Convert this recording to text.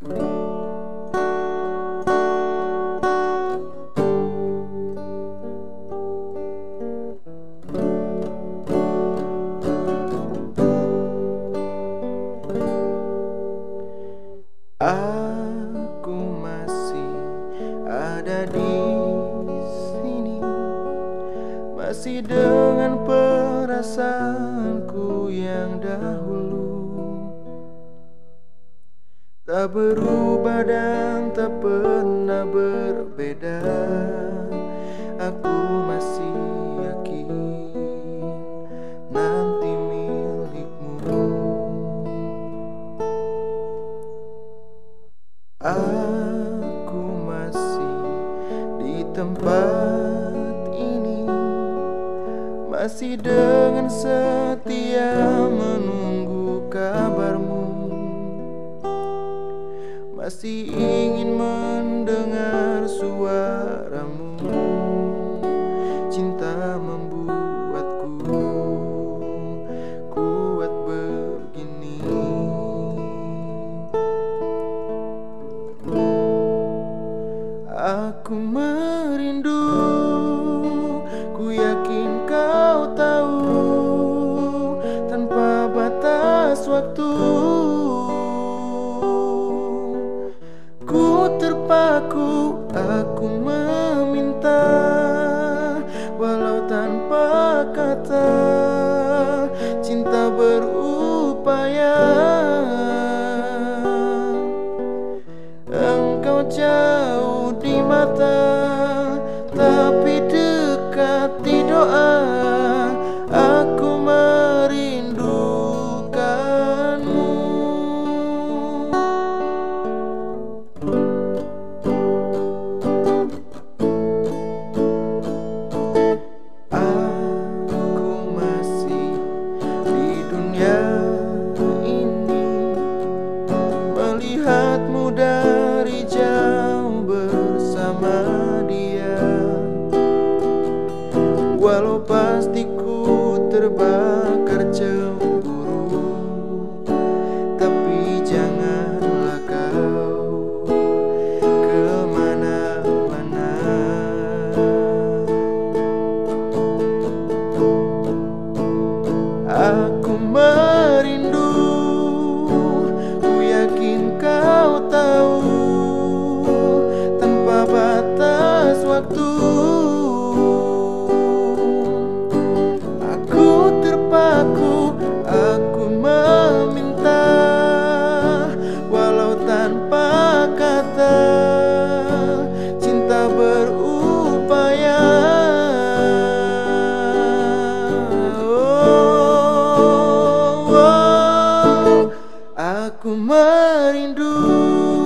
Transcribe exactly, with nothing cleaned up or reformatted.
Aku masih ada di sini, masih dengan perasaanku yang dahulu, tak berubah dan tak pernah berbeda. Aku masih yakin nanti milikmu. Aku masih di tempat ini, masih dengan setia menunggu kabarmu, masih ingin mendengar suaramu. Cinta membuatku kuat begini. Aku merindu, ku yakin kau tahu, tanpa batas waktu. Ku terpaku, aku meminta, walau tanpa kata. Cinta berupaya, engkau jauh di mata, tapi dekat di doa. Aku merindukanmu. Aku masih di dunia ini, melihatmu dari jauh bersama dia. Walau pasti ku terbakar cemburu, tapi janganlah kau kemana-mana. Aku merindu, ku yakin kau tahu, tanpa batas waktu. Aku terpaku, aku meminta, walau tanpa kata. Cinta berupaya, oh, oh, aku merindu.